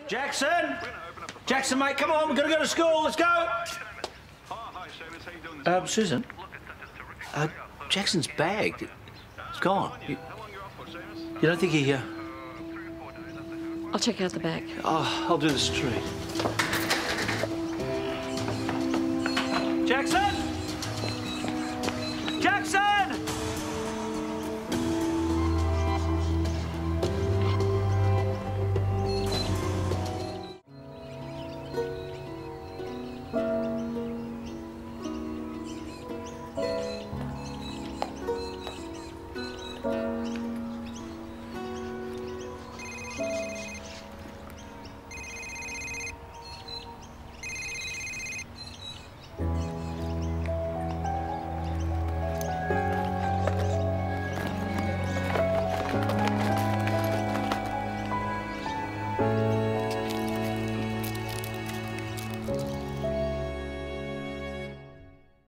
Jackson! Jackson, mate, come on, we've got to go to school, let's go! Susan? Jackson's bag, it's gone. You don't think he, I'll check out the back. Oh, I'll do the street. Jackson! Jackson!